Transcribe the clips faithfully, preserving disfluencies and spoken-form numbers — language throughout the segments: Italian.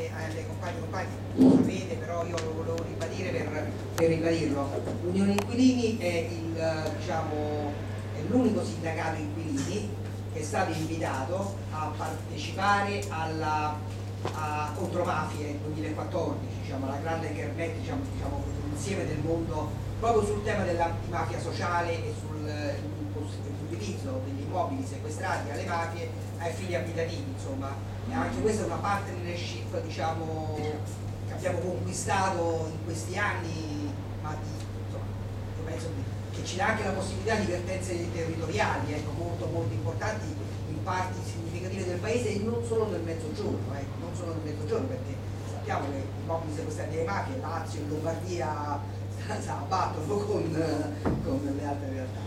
alle, alle compagne e compagni, lo sapete, però io lo volevo ribadire per, per ribadirlo. L'Unione Inquilini è il, diciamo, è l'unico sindacato inquilini che è stato invitato a partecipare alla a contromafie nel duemilaquattordici, diciamo, la grande kermesse, diciamo, diciamo, insieme del mondo, proprio sul tema dell'antimafia sociale e sull'utilizzo degli immobili sequestrati alle mafie ai fini abitativi, insomma. E anche questa è una partnership, diciamo, che abbiamo conquistato in questi anni, ma di, insomma, io penso che ci dà anche la possibilità di vertenze territoriali, ecco, molto molto importanti in parti significative del paese e non solo nel mezzogiorno, ecco, non solo nel mezzogiorno, perché sappiamo che i immobili sequestrati alle mafie, Lazio e Lombardia si abbattono con, con le altre realtà.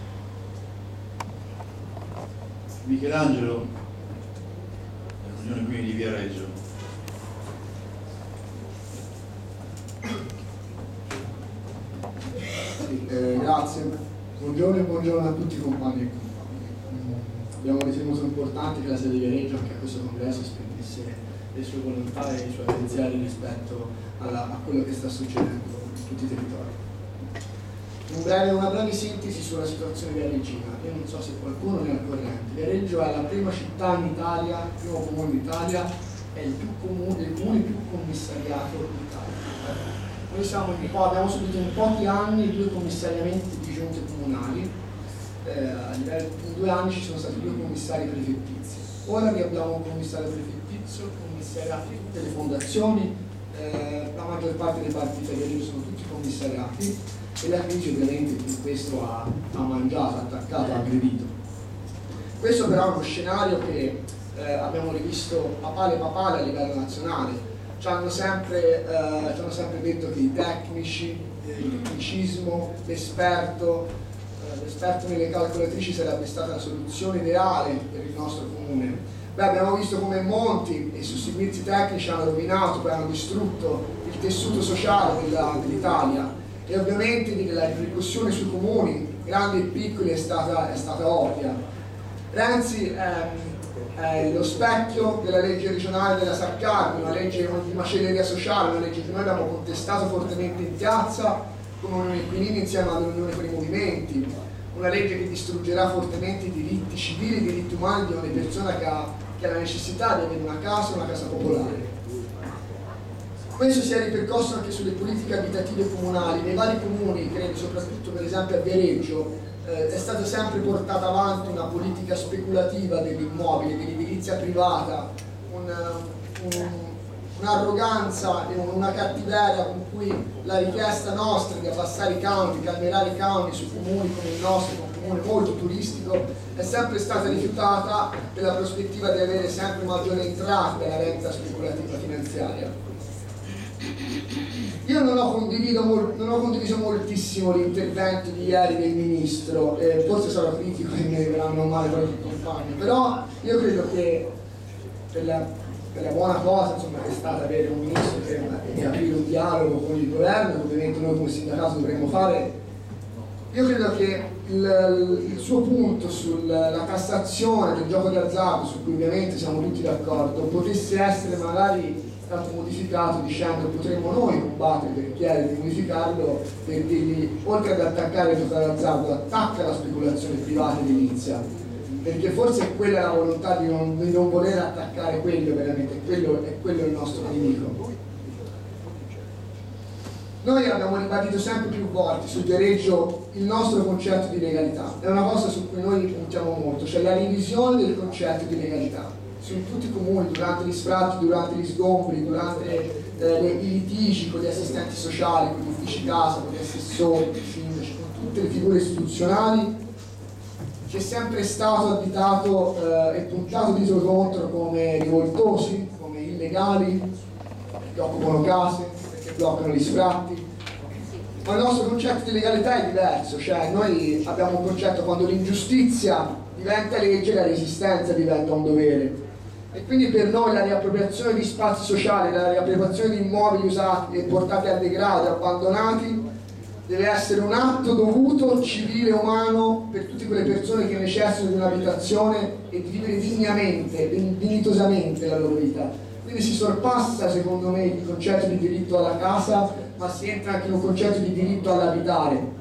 Michelangelo, dell'Unione Inquilini di Viareggio. Sì, eh, grazie, buongiorno e buongiorno a tutti i compagni e compagni. Mm, abbiamo ritenuto importante che la sede di Viareggio anche a questo congresso esprimesse le sue volontà e i suoi pensieri rispetto alla, a quello che sta succedendo in tutti i territori. Un breve, una breve sintesi sulla situazione viareggina. Io non so se qualcuno ne è al corrente. Viareggio è la prima città in Italia, il primo comune d'Italia, è il, più comune, il comune più commissariato d'Italia. Noi siamo in po', abbiamo subito in pochi anni due commissariamenti di giunte comunali, eh, in due anni ci sono stati due commissari prefettizi. Ora che abbiamo un commissario prefettizio, commissariati tutte le fondazioni, eh, la maggior parte dei partiti a Viareggio sono tutti commissariati. E la crisi ovviamente in questo ha, ha mangiato, ha attaccato, ha aggredito. Questo però è uno scenario che eh, abbiamo rivisto papale papale a livello nazionale. Ci hanno sempre, eh, ci hanno sempre detto che i tecnici, eh, il tecnicismo, l'esperto, eh, l'esperto nelle calcolatrici sarebbe stata la soluzione ideale per il nostro comune. Beh, abbiamo visto come Monti e i suoi servizi tecnici hanno rovinato, poi hanno distrutto il tessuto sociale dell'Italia. E ovviamente la ripercussione sui comuni, grandi e piccoli, è stata, è stata ovvia. Renzi ehm, è lo specchio della legge regionale della Saccardi, una legge di macelleria sociale, una legge che noi abbiamo contestato fortemente in piazza come Unione Inquilini insieme all'Unione per i Movimenti, una legge che distruggerà fortemente i diritti civili, i diritti umani di una persona che ha, che ha la necessità di avere una casa, una casa popolare. Questo si è ripercosso anche sulle politiche abitative comunali. Nei vari comuni, credo soprattutto per esempio a Viareggio, eh, è stata sempre portata avanti una politica speculativa dell'immobile, dell'edilizia privata, un'arroganza un, un e una cattiveria con cui la richiesta nostra di abbassare i canoni, di calmierare i canoni su comuni come il nostro, un comune molto turistico, è sempre stata rifiutata per la prospettiva di avere sempre maggiore entrata dalla renta speculativa finanziaria. Io non ho, non ho condiviso moltissimo l'intervento di ieri del Ministro, eh, forse sarò critico e mi arriveranno male qualche compagno, però io credo che per la, per la buona cosa, insomma, è stata avere un Ministro che, che aprire un dialogo con il governo, che ovviamente noi come sindacato dovremmo fare. Io credo che il, il suo punto sulla tassazione del gioco d'azzardo, su cui ovviamente siamo tutti d'accordo, potesse essere magari stato modificato dicendo che potremmo noi combattere per chiedere di modificarlo, per dirgli, oltre ad attaccare il gioco d'azzardo, attacca la speculazione privata edilizia, perché forse è quella la volontà di non, di non voler attaccare quello veramente, quello è quello il nostro nemico. Noi abbiamo ribadito sempre più volte su Viareggio il nostro concetto di legalità, è una cosa su cui noi puntiamo molto, cioè la revisione del concetto di legalità. Su tutti i comuni, durante gli sfratti, durante gli sgombri, durante eh, i litigi con gli assistenti sociali, con gli uffici casa, con gli assessori, con i sindaci, con tutte le figure istituzionali, ci è sempre stato additato eh, e puntato dietro contro come rivoltosi, come illegali, perché occupano case, perché bloccano gli sfratti. Ma il nostro concetto di legalità è diverso, cioè noi abbiamo un concetto quando l'ingiustizia diventa legge, la resistenza diventa un dovere. E quindi per noi la riappropriazione di spazi sociali, la riappropriazione di immobili usati e portati a degrado, abbandonati, deve essere un atto dovuto, civile, umano, per tutte quelle persone che necessitano di un'abitazione e di vivere dignamente, dignitosamente la loro vita. Quindi si sorpassa secondo me il concetto di diritto alla casa, ma si entra anche in un concetto di diritto all'abitare.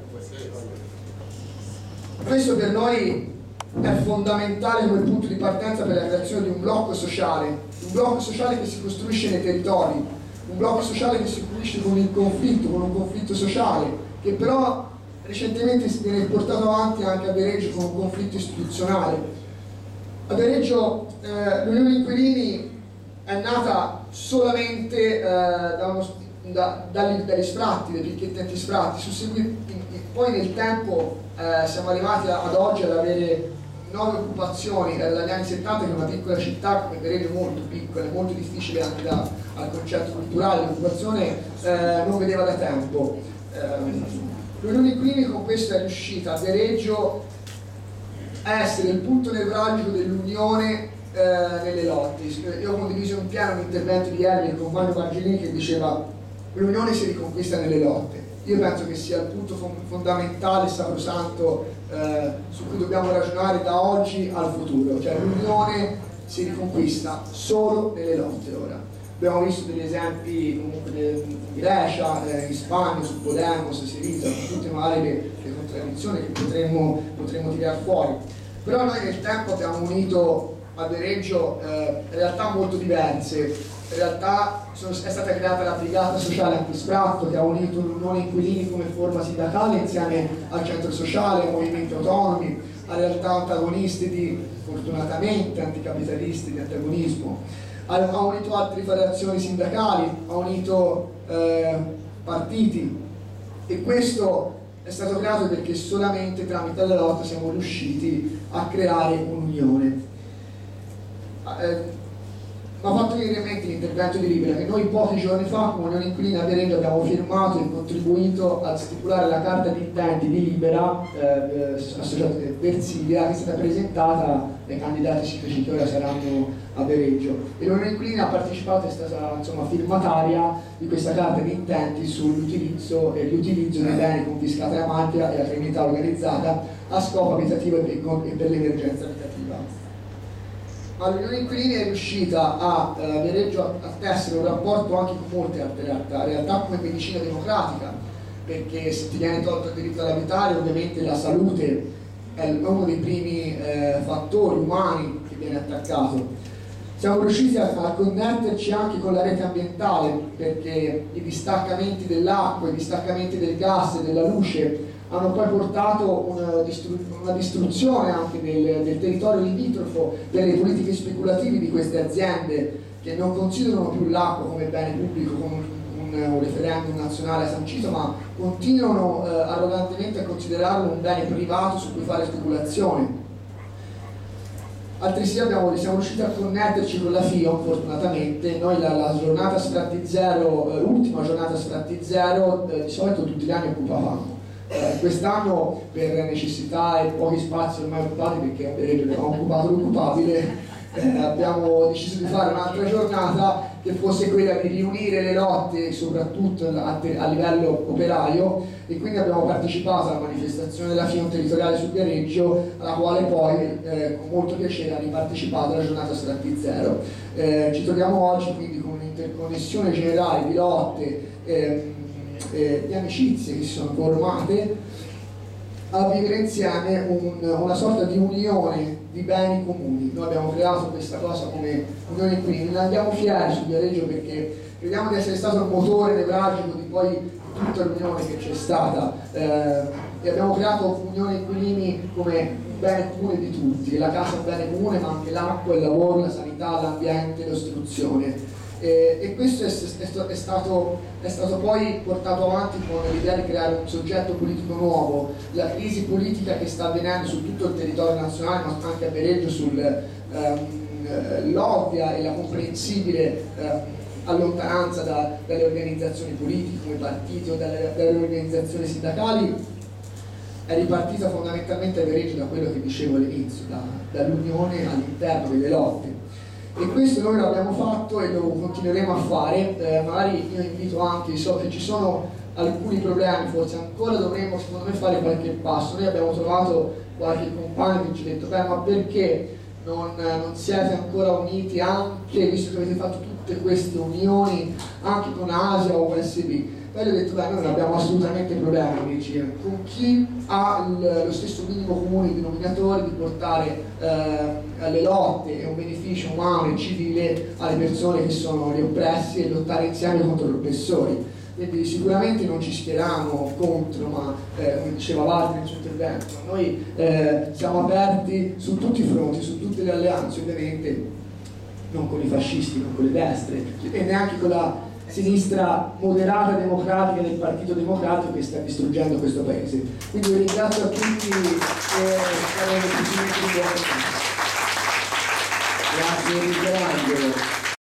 Questo per noi è fondamentale come punto di partenza per la creazione di un blocco sociale, un blocco sociale che si costruisce nei territori, un blocco sociale che si costruisce con il conflitto, con un conflitto sociale, che però recentemente viene portato avanti anche a Viareggio con un conflitto istituzionale. A Viareggio eh, l'Unione Inquilini è nata solamente eh, da uno, da, dagli, dagli sfratti, dai picchetti antisfratti, susseguiti, poi nel tempo eh, siamo arrivati a, ad oggi ad avere nove occupazioni dagli anni settanta, che è una piccola città come Viareggio, molto piccola, molto difficile anche da, al concetto culturale, l'occupazione eh, non vedeva da tempo. Eh, L'Unione Inquilini con questo è riuscita a Viareggio a essere il punto nevralgico dell'unione eh, nelle lotte. Io ho condiviso in pieno un intervento di ieri del compagno Margellini che diceva l'unione si riconquista nelle lotte. Io penso che sia il punto fondamentale, sacrosanto, eh, su cui dobbiamo ragionare da oggi al futuro, cioè l'unione si riconquista solo nelle lotte ora. Abbiamo visto degli esempi comunque in Grecia, eh, in Spagna, su Podemos, Syriza, tutte magari le, le contraddizioni che potremmo, potremmo tirare fuori. Però noi nel tempo abbiamo unito a Viareggio eh, realtà molto diverse. In realtà sono, è stata creata la Brigata Sociale Antisfratto che ha unito l'Unione Inquilini come forma sindacale insieme al centro sociale, ai movimenti autonomi, a realtà antagoniste di, fortunatamente, anticapitalisti di antagonismo. Ha, ha unito altre federazioni sindacali, ha unito eh, partiti, e questo è stato creato perché solamente tramite la lotta siamo riusciti a creare un'unione. Eh, Mi ha fatto venire in mente l'intervento di Libera che noi pochi giorni fa come Unione Inquilina a Viareggio abbiamo firmato e contribuito a stipulare la carta di intenti di Libera eh, associata a Versilia, che è stata presentata ai candidati sindaci che ora saranno a Viareggio, e l'Unione Inquilina ha partecipato, è stata insomma firmataria di questa carta di intenti sull'utilizzo e riutilizzo dei beni confiscati alla mafia e alla criminalità organizzata a scopo abitativo e per l'emergenza abitativa. Ma l'Unione Inquilini è riuscita a eh, Viareggio a, a tessere un rapporto anche con molte altre realtà, realtà come medicina democratica, perché se ti viene tolto il diritto all'abitare ovviamente la salute è uno dei primi eh, fattori umani che viene attaccato. Siamo riusciti a, a connetterci anche con la rete ambientale, perché i distaccamenti dell'acqua, i distaccamenti del gas e della luce hanno poi portato una, distru una distruzione anche del, del territorio limitrofo per le politiche speculative di queste aziende che non considerano più l'acqua come bene pubblico, come un, un, un referendum nazionale sancito, ma continuano eh, arrogantemente a considerarlo un bene privato su cui fare speculazione. Altresì abbiamo, siamo riusciti a connetterci con la FIOM, fortunatamente. Noi la, la giornata sfratti zero, eh, l'ultima giornata sfratti zero, eh, di solito tutti gli anni occupavamo. Eh, quest'anno per necessità e pochi spazi ormai occupati, perché a Viareggio abbiamo occupato l'occupabile, eh, abbiamo deciso di fare un'altra giornata che fosse quella di riunire le lotte soprattutto a, a livello operaio, e quindi abbiamo partecipato alla manifestazione della FIOM territoriale su Viareggio, alla quale poi eh, con molto piacere ha ripartecipato alla giornata sfratti zero. Eh, ci troviamo oggi quindi con un'interconnessione generale di lotte, eh, Eh, di amicizie che si sono formate a vivere insieme un, una sorta di unione di beni comuni. Noi abbiamo creato questa cosa come Unione Inquilini, ne andiamo fieri su Viareggio perché crediamo di essere stato il motore nevralgico di poi tutta l'unione che c'è stata, eh, e abbiamo creato Unione Inquilini come bene comune di tutti, la casa è un bene comune, ma anche l'acqua, il lavoro, la sanità, l'ambiente, l'istruzione. Eh, e questo è, è, è, stato, è stato poi portato avanti con l'idea di creare un soggetto politico nuovo. La crisi politica che sta avvenendo su tutto il territorio nazionale, ma anche a Viareggio, sull'ovvia ehm, e la comprensibile ehm, allontananza da, dalle organizzazioni politiche come partiti o dalle, dalle organizzazioni sindacali, è ripartita fondamentalmente a Viareggio da quello che dicevo all'inizio, da, dall'unione all'interno delle lotte. E questo noi l'abbiamo fatto e lo continueremo a fare. Eh, magari io invito anche, so che ci sono alcuni problemi, forse ancora dovremmo secondo me fare qualche passo. Noi abbiamo trovato qualche compagno che ci ha detto beh, ma perché non, non siete ancora uniti anche, visto che avete fatto tutte tutte queste unioni anche con Asia o U S B. Poi ho detto, beh, noi non abbiamo assolutamente problemi con chi ha il, lo stesso minimo comune denominatore di portare eh, le lotte e un beneficio umano e civile alle persone che sono gli oppressi e lottare insieme contro gli oppressori. Quindi sicuramente non ci schieriamo contro, ma eh, come diceva Walter nel suo intervento, noi eh, siamo aperti su tutti i fronti, su tutte le alleanze, ovviamente non con i fascisti, non con le destre e neanche con la sinistra moderata e democratica del Partito Democratico che sta distruggendo questo paese. Quindi vi ringrazio a tutti e saremo tutti molto buoni. Grazie Michelangelo.